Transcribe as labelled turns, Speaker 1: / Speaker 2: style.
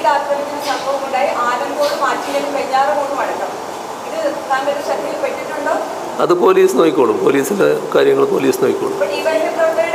Speaker 1: വീട് ആക്രമിക്കുന്ന സംഭവം ഉണ്ടായി. ആലങ്കോടും ആറ്റിങ്ങലും വെഞ്ഞാറമൂടും അടക്കം. ഇത് താങ്കളുടെ ശ്രദ്ധയിൽ പെട്ടിട്ടുണ്ടോ?
Speaker 2: അത് പോലീസ് നോക്കിക്കോളും. പോലീസിൻ്റെ കാര്യങ്ങൾ പോലീസ് നോക്കിക്കോളും.